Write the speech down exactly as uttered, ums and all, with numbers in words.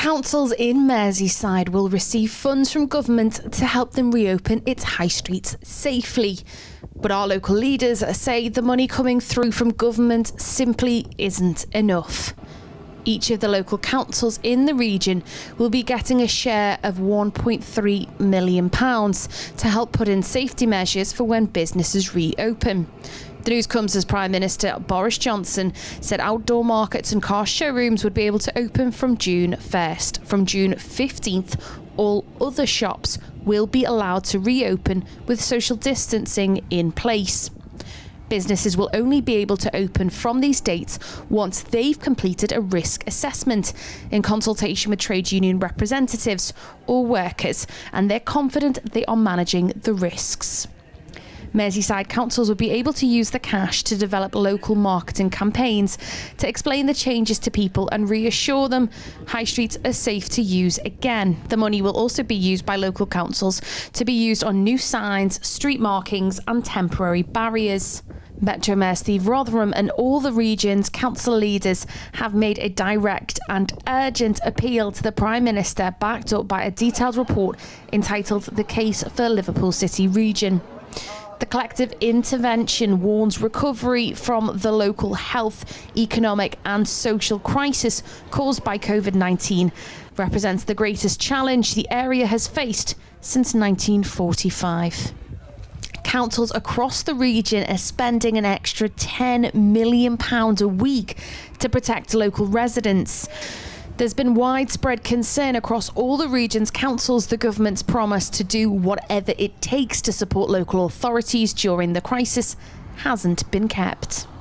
councils in Merseyside will receive funds from government to help them reopen its high streets safely. But our local leaders say the money coming through from government simply isn't enough. Each of the local councils in the region will be getting a share of one point three million pounds to help put in safety measures for when businesses reopen. The news comes as Prime Minister Boris Johnson said outdoor markets and car showrooms would be able to open from June first. From June fifteenth, all other shops will be allowed to reopen with social distancing in place. Businesses will only be able to open from these dates once they've completed a risk assessment in consultation with trade union representatives or workers, and they're confident they are managing the risks. Merseyside councils will be able to use the cash to develop local marketing campaigns to explain the changes to people and reassure them high streets are safe to use again. The money will also be used by local councils to be used on new signs, street markings and temporary barriers. Metro Mayor Steve Rotherham and all the region's council leaders have made a direct and urgent appeal to the Prime Minister, backed up by a detailed report entitled The Case for Liverpool City Region. The collective intervention warns recovery from the local health, economic and social crisis caused by COVID nineteen represents the greatest challenge the area has faced since nineteen forty-five. Councils across the region are spending an extra ten million pounds a week to protect local residents. There's been widespread concern across all the region's councils the government's promise to do whatever it takes to support local authorities during the crisis hasn't been kept.